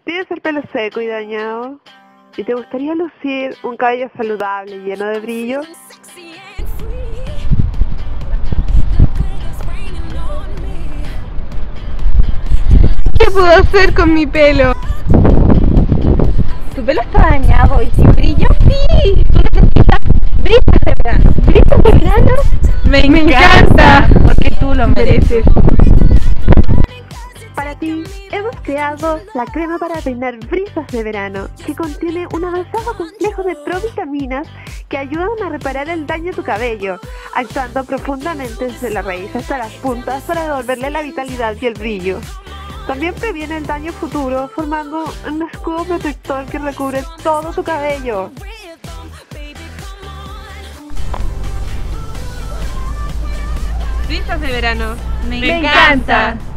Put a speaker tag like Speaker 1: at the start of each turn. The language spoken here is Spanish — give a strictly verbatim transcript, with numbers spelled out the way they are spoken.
Speaker 1: ¿Tienes el pelo seco y dañado? ¿Y te gustaría lucir un cabello saludable y lleno de brillo?
Speaker 2: ¿Qué puedo hacer con mi pelo?
Speaker 3: ¿Tu pelo está dañado y sin brillo? Sí, tú necesitas brillos de verano. ¿Brillos de verano?
Speaker 2: Me, Me encanta,
Speaker 3: porque tú lo mereces.
Speaker 1: Para ti, hemos creado la crema para peinar brisas de verano, que contiene un avanzado complejo de provitaminas que ayudan a reparar el daño de tu cabello, actuando profundamente desde la raíz hasta las puntas para devolverle la vitalidad y el brillo. También previene el daño futuro, formando un escudo protector que recubre todo tu cabello.
Speaker 2: Brisas de verano.
Speaker 3: Me,
Speaker 2: Me
Speaker 3: encanta.
Speaker 2: encanta.